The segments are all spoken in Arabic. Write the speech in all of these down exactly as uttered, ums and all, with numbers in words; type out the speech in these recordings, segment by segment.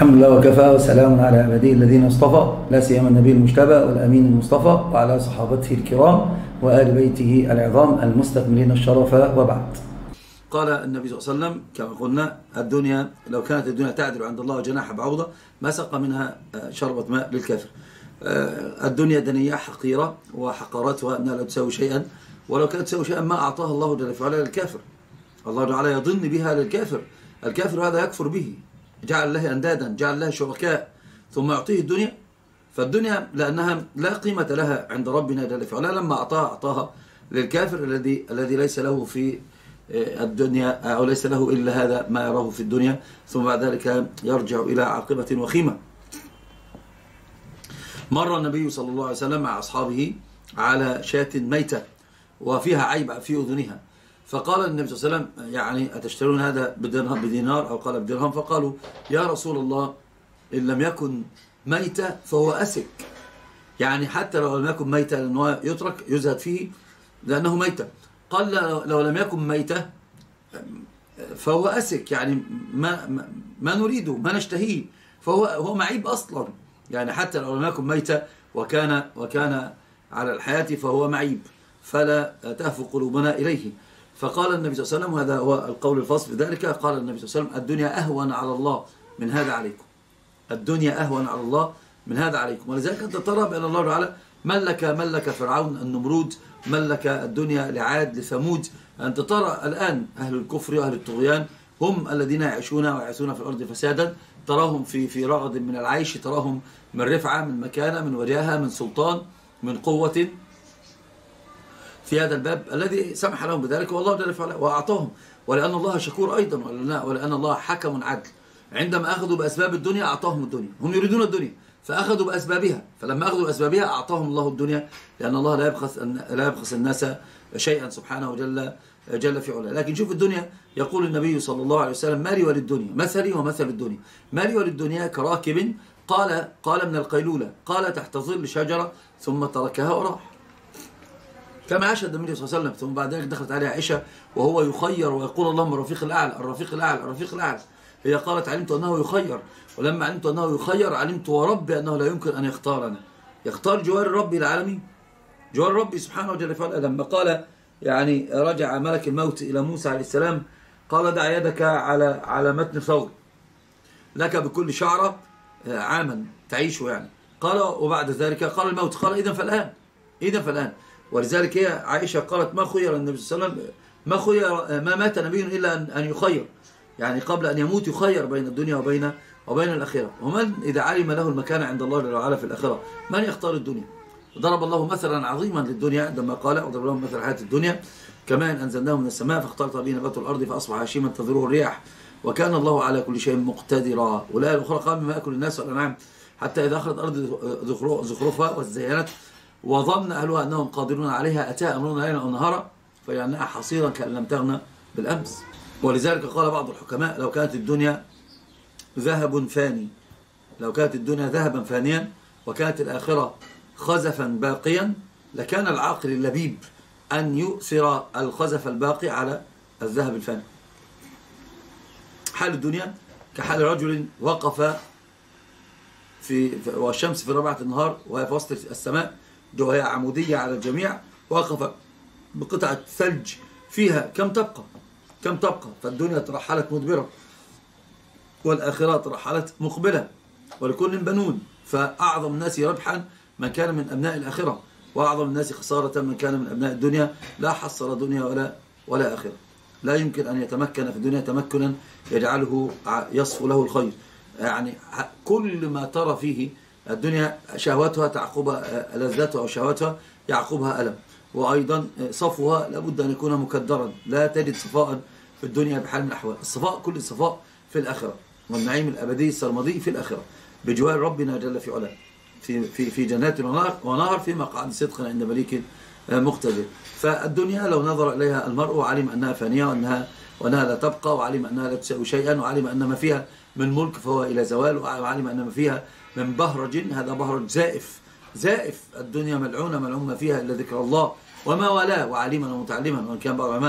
الحمد لله وكفى وسلام على عباده الذين اصطفى، لا سيما النبي المجتبى والأمين المصطفى وعلى صحابته الكرام وآل بيته العظام المستكملين الشرف، وبعد. قال النبي صلى الله عليه وسلم كما قلنا: الدنيا لو كانت الدنيا تعدل عند الله جناح بعوضة ما سقى منها شربة ماء للكافر. الدنيا دنية حقيرة، وحقارتها أنها لا تساوي شيئا، ولو كانت تساوي شيئا ما أعطاها الله جل وعلا للكافر. الله تعالى يظن بها للكافر، الكافر هذا يكفر به، جعل له أندادا، جعل له شركاء، ثم يعطيه الدنيا. فالدنيا لأنها لا قيمة لها عند ربنا جل وعلا، لما أعطاها أعطاها للكافر الذي الذي ليس له في الدنيا أو ليس له إلا هذا ما يراه في الدنيا، ثم بعد ذلك يرجع إلى عاقبة وخيمة. مر النبي صلى الله عليه وسلم مع أصحابه على شاة ميتة وفيها عيب في أذنها، فقال النبي صلى الله عليه وسلم: يعني أتشترون هذا بدينار أو قال بدرهم؟ فقالوا: يا رسول الله، إن لم يكن ميتة فهو أسك، يعني حتى لو لم يكن ميتة لأنه يترك يزهد فيه لأنه ميتة. قال: لو لم يكن ميتة فهو أسك، يعني ما, ما نريده ما نشتهيه، فهو هو معيب أصلا، يعني حتى لو لم يكن ميتة وكان, وكان على الحياة فهو معيب، فلا تهفو قلوبنا إليه. فقال النبي صلى الله عليه وسلم، وهذا هو القول الفصل في ذلك، قال النبي صلى الله عليه وسلم: الدنيا أهون على الله من هذا عليكم، الدنيا أهون على الله من هذا عليكم. ولذلك أنت ترى بأن الله تعالى ملك ملك فرعون النمرود، ملك الدنيا لعاد لثمود. أنت ترى الآن أهل الكفر وأهل الطغيان هم الذين يعيشون ويعيشون في الأرض فسادا، تراهم في في رغد من العيش، تراهم من رفعة، من مكانة، من وجاهة، من سلطان، من قوة في هذا الباب الذي سمح لهم بذلك، والله جل وعلا وأعطاهم. ولأن الله شكور أيضا، ولأن الله حكم عدل، عندما أخذوا بأسباب الدنيا أعطاهم الدنيا، هم يريدون الدنيا فأخذوا بأسبابها، فلما أخذوا بأسبابها أعطاهم الله الدنيا، لأن الله لا يبخس لا يبخس الناس شيئا سبحانه وجل جل في علاه. لكن شوف الدنيا، يقول النبي صلى الله عليه وسلم: مالي وللدنيا مثلي ومثل الدنيا. مالي وللدنيا كراكب قال قال من القيلولة، قال تحت ظل شجرة ثم تركها وراح، كما عاش النبي صلى الله عليه وسلم. ثم بعد ذلك دخلت عليه عائشة وهو يخير ويقول: اللهم الرفيق الأعلى الرفيق الأعلى الرفيق الأعلى. هي قالت: علمت أنه يخير، ولما علمت أنه يخير علمت وربي أنه لا يمكن أن يختارنا، يختار جوار ربي العالمين، جوار ربي سبحانه وتعالى. لما قال يعني رجع ملك الموت إلى موسى عليه السلام، قال: دع يدك على على متن ثور لك بكل شعرة عاما تعيشه، يعني قال. وبعد ذلك قال الموت، قال: إذا فالآن إذا فالآن. ولذلك هي عائشة قالت: ما خير النبي صلى الله عليه وسلم، ما خير ما مات نبي إلا أن أن يخير، يعني قبل أن يموت يخير بين الدنيا وبين وبين الآخرة. ومن إذا علم له المكان عند الله جل وعلا في الآخرة من يختار الدنيا؟ ضرب الله مثلا عظيما للدنيا عندما قال: وضرب لهم مثل الحياة الدنيا كمان أنزلناه من السماء فاختلط به نبات الأرض فأصبح هشيما تذروه الرياح وكان الله على كل شيء مقتدرا. والآية الأخرى: قال مما يأكل الناس والأنعام حتى إذا أخذت الأرض زخرفها وزينت وظن أهلها أنهم قادرون عليها أتاها أمرنا ليلا أو نهارا فجعلناها حصيرا كأن لم تغن بالأمس. ولذلك قال بعض الحكماء: لو كانت الدنيا ذهب فاني، لو كانت الدنيا ذهبا فانيا وكانت الآخرة خزفا باقيا لكان العاقل اللبيب أن يؤثر الخزف الباقي على الذهب الفاني. حال الدنيا كحال رجل وقف في والشمس في ربعة النهار وهي في وسط السماء وهي عمودية على الجميع، وقف بقطعة ثلج فيها كم تبقى كم تبقى فالدنيا ترحلت مدبرة والآخرة ترحلت مقبلة، ولكل بنون، فأعظم الناس ربحا من كان من أبناء الآخرة، وأعظم الناس خسارة من كان من أبناء الدنيا. لا حصل دنيا ولا ولا آخرة، لا يمكن أن يتمكن في الدنيا تمكنا يجعله يصفو له الخير. يعني كل ما ترى فيه الدنيا شهوتها تعقبها لذتها أو شهوتها يعقبها ألم، وأيضا صفوها لابد أن يكون مكدرا، لا تجد صفاء في الدنيا بحال من الأحوال. الصفاء كل الصفاء في الآخرة، والنعيم الأبدي السرمدي في الآخرة بجوار ربنا جل في علاه في في في جنات ونهر في مقعد صدق عند مليك مقتدر. فالدنيا لو نظر إليها المرء وعلم أنها فانية وأنها وأنها لا تبقى، وعلم أنها لا تساوي شيئا، وعلم أن ما فيها من ملك فهو إلى زوال، وعلم أن ما فيها من بهرج هذا بهرج زائف زائف. الدنيا ملعونة ملعون ما فيها إلا ذكر الله وما والاه وعليما ومتعلما. وإن كان بعض العلماء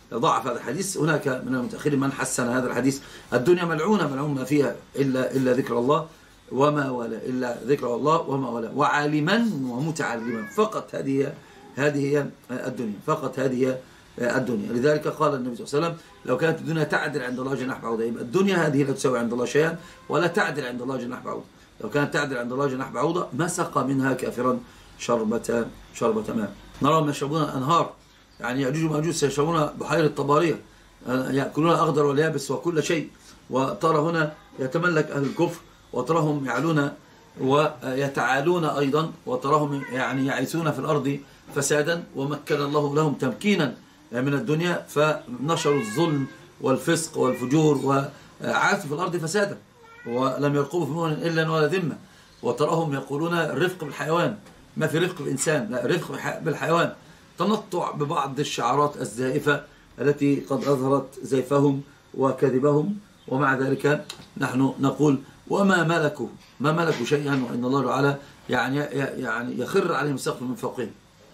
ضعف هذا الحديث. هناك من المتأخرين من حسن هذا الحديث. الدنيا ملعونة، ملعون ما فيها إلا إلا ذكر الله وما ولا إلا ذكر الله وما ولا وعالما ومتعلما فقط. هذه هذه هي الدنيا، فقط هذه هي الدنيا. لذلك قال النبي صلى الله عليه وسلم لو كانت الدنيا تعدل عند الله جناح بعوضة، يبقى الدنيا هذه لا تساوي عند الله شيئا ولا تعدل عند الله جناح بعوضة. لو كانت تعدل عند الله جناح بعوضة ما سقى منها كافرا شربة شربة ماء. نراهم يشربون أنهار، يعني يأجوج ومأجوج سيشربون بحيرة طبارية، يأكلون الأخضر واليابس وكل شيء. وترى هنا يتملك أهل الكفر، وتراهم يعلون ويتعالون أيضا، وتراهم يعني يعيثون في الأرض فسادا، ومكن الله لهم تمكينا من الدنيا فنشروا الظلم والفسق والفجور وعاثوا في الأرض فسادا، ولم يرقبوا في مؤمن إلا ولا ذمة. وتراهم يقولون الرفق بالحيوان، ما في رفق بالإنسان، لا رفق بالحيوان. تنطع ببعض الشعارات الزائفة التي قد أظهرت زيفهم وكذبهم، ومع ذلك نحن نقول وما ملكوا ما ملكوا شيئا، وإن الله تعالى يعني يعني يخر عليهم سقف من فوقهم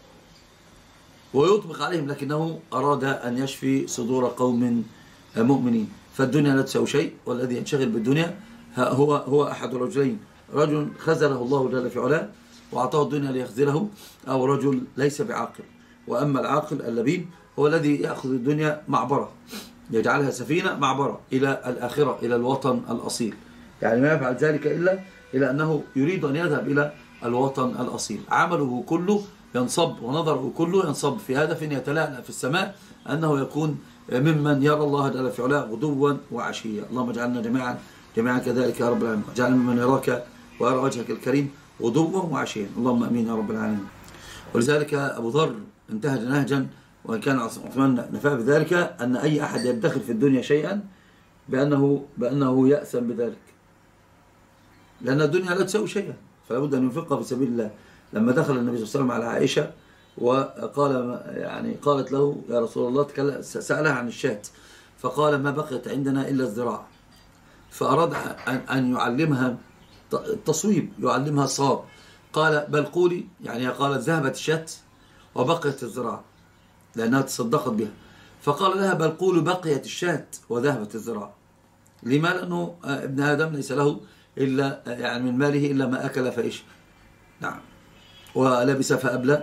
ويطبق عليهم، لكنه أراد أن يشفي صدور قوم مؤمنين. فالدنيا لا تساوي شيء، والذي ينشغل بالدنيا هو هو أحد رجلين: رجل خذله الله جل في علاه وأعطاه الدنيا ليخذله، أو رجل ليس بعاقل. وأما العاقل اللبيب هو الذي يأخذ الدنيا معبرة، يجعلها سفينة معبرة إلى الآخرة، إلى الوطن الأصيل. يعني ما يفعل ذلك إلا إلى أنه يريد أن يذهب إلى الوطن الأصيل. عمله كله ينصب ونظره كله ينصب في هدف يتلألأ في السماء، أنه يكون ممن يرى الله جل في علاه غدوا وعشيا. اللهم اجعلنا جميعا جميعا كذلك يا رب العالمين، اجعلنا ممن يراك ويرى وجهك الكريم غدوا وعشيا، اللهم امين يا رب العالمين. ولذلك ابو ذر انتهج نهجا، وان كان عثمان نفى بذلك، ان اي احد يدخر في الدنيا شيئا بانه بانه يأثم بذلك، لان الدنيا لا تساوي شيئا، فلا بد ان ينفقها في سبيل الله. لما دخل النبي صلى الله عليه وسلم على عائشه وقال يعني قالت له يا رسول الله، سألها عن الشاة، فقال ما بقيت عندنا إلا الذراع، فأراد أن يعلمها التصويب، يعلمها الصواب. قال بل قولي، يعني قالت ذهبت الشاة وبقيت الذراع لأنها تصدقت بها، فقال لها بل قولوا بقيت الشاة وذهبت الذراع. لما؟ لأنه ابن آدم ليس له إلا يعني من ماله إلا ما أكل فإيش، نعم، ولبس فأبلى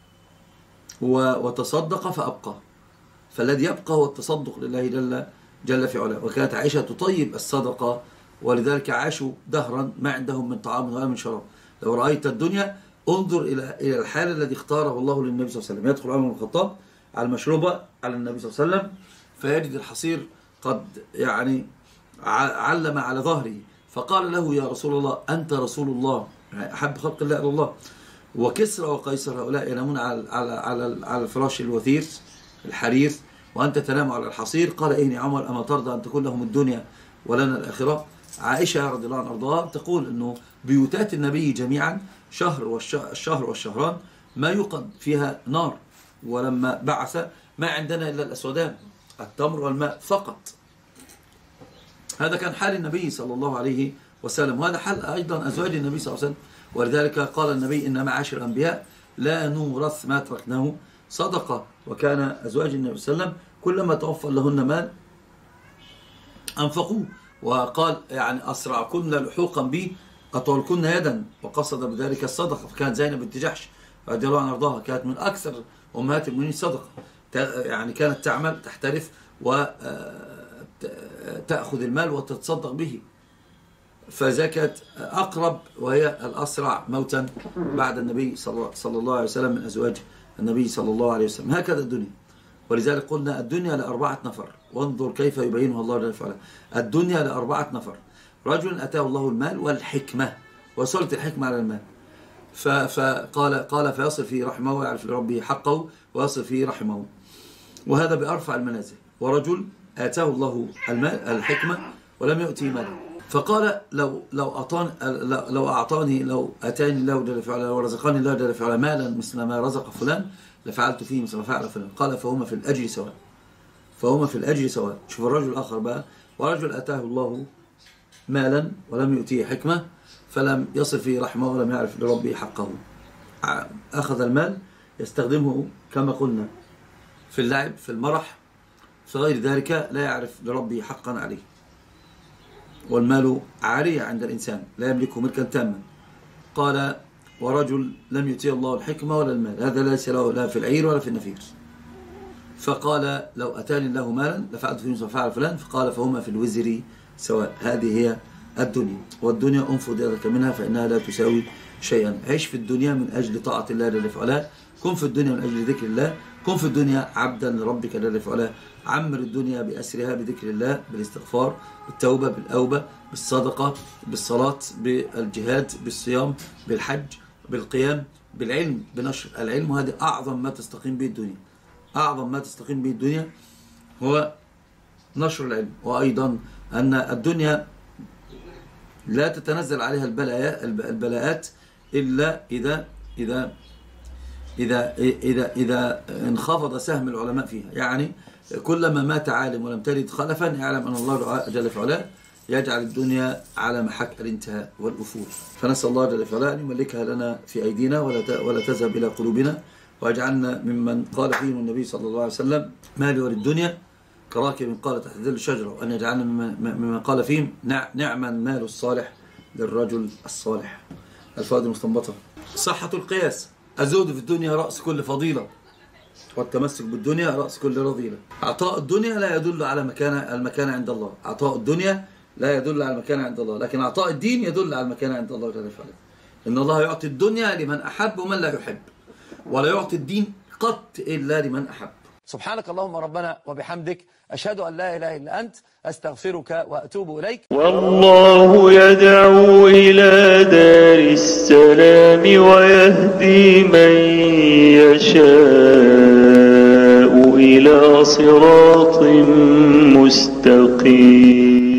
وتصدق فأبقى، فالذي يبقى هو التصدق لله جل, جل في علاه. وكانت عائشة تطيب الصدقة، ولذلك عاشوا دهرا ما عندهم من طعام ولا من شراب. لو رأيت الدنيا انظر إلى إلى الحال الذي اختاره الله للنبي صلى الله عليه وسلم. يدخل عمر بن الخطاب على المشروبة على النبي صلى الله عليه وسلم، فيجد الحصير قد يعني علم على ظهره، فقال له يا رسول الله أنت رسول الله، أحب خلق الله إلى الله، وكسرى وقيصر هؤلاء ينامون على على على على الفراش الوثير الحرير وأنت تنام على الحصير. قال إني عمر أما ترضى أن تكون لهم الدنيا ولنا الآخرة؟ عائشة رضي الله عنها أرضاها تقول أنه بيوتات النبي جميعا شهر والشهر والشهران ما يوقد فيها نار، ولما بعث ما عندنا إلا الأسودان التمر والماء فقط. هذا كان حال النبي صلى الله عليه وسلم، وهذا حال أيضا أزواج النبي صلى الله عليه وسلم. ولذلك قال النبي إن معاشر الأنبياء لا نورث ما تركناه صدقة. وكان أزواج النبي صلى الله عليه وسلم كلما توفر لهن مال أنفقوه، وقال يعني أسرعكن لحوقا بي أطولكن يدا، وقصد بذلك الصدقة. فكانت زينب بنت جحش رضي الله عنها أرضاها كانت من أكثر أمهات المؤمنين صدقة، يعني كانت تعمل تحترف وتأخذ المال وتتصدق به، فزكت أقرب وهي الأسرع موتا بعد النبي صلى الله عليه وسلم من أزواج النبي صلى الله عليه وسلم. هكذا الدنيا. ولذلك قلنا الدنيا لأربعة نفر، وانظر كيف يبينها الله جل وعلا. الدنيا لأربعة نفر: رجل أتاه الله المال والحكمة، وصلت الحكمة على المال، فقال قال فيصل فيه رحمه ويعرف لربه حقه ويصل فيه رحمه، وهذا بأرفع المنازل. ورجل آتاه الله المال الحكمة ولم يؤتيه مالا، فقال لو لو أعطاني لو أعطاني لو أتاني الله جل وعلا ورزقني الله جل وعلا مالا مثل ما رزق فلان لفعلت فيه مثل ما فعل فلان. قال فهما في الأجر سواء، فهما في الأجر سواء. شوف الرجل الآخر بقى: ورجل أتاه الله مالا ولم يؤتيه حكمة فلم يصل فيه رحمه ولم يعرف لربه حقه. أخذ المال يستخدمه كما قلنا في اللعب، في المرح، فغير ذلك لا يعرف لربه حقا عليه. والمال عارية عند الإنسان لا يملكه ملكا تاما. قال ورجل لم يؤتيه الله الحكمة ولا المال، هذا ليس له لا في العير ولا في النفير. فقال لو أتاني الله مالا لفعلت في يوسف فعل فلان، فقال فهما في الوزر سواء. هذه هي الدنيا، والدنيا انفض يدك منها فإنها لا تساوي شيئا. عيش في الدنيا من أجل طاعة الله جل وعلا، كن في الدنيا من أجل ذكر الله، كن في الدنيا عبدا لربك جل وعلا. عمر الدنيا بأسرها بذكر الله، بالاستغفار، بالتوبة، بالأوبة، بالصدقة، بالصلاة، بالجهاد، بالصيام، بالحج، بالقيام، بالعلم، بنشر العلم. وهذه أعظم ما تستقيم به الدنيا، أعظم ما تستقيم به الدنيا هو نشر العلم. وأيضا أن الدنيا لا تتنزل عليها البلاءات إلا إذا إذا إذا إذا إذا انخفض سهم العلماء فيها. يعني كلما مات عالم ولم تلد خلفا يعلم أن الله جل وعلا يجعل الدنيا على محك الانتهاء والأفول. فنسأل الله جل وعلا أن يملكها لنا في أيدينا ولا ولا تذهب إلى قلوبنا، ويجعلنا ممن قال فيهم النبي صلى الله عليه وسلم مالي وللدنيا كراكب قال تحت ظل الشجرة، وأن يجعلنا ممن قال فيهم نعم المال الصالح للرجل الصالح. الفوائد المستنبطة: صحة القياس، الزهد في الدنيا رأس كل فضيلة، والتمسك بالدنيا رأس كل رذيلة. عطاء الدنيا لا يدل على مكان المكان عند الله، عطاء الدنيا لا يدل على المكان عند الله، لكن عطاء الدين يدل على المكان عند الله جل وعلا. إن الله يعطي الدنيا لمن أحب ومن لا يحب، ولا يعطي الدين قط إلا لمن أحب. سبحانك اللهم ربنا وبحمدك، أشهد أن لا إله إلا أنت، أستغفرك وأتوب إليك. والله يدعو إلى دار السلام ويهدي من يشاء إلى صراط مستقيم.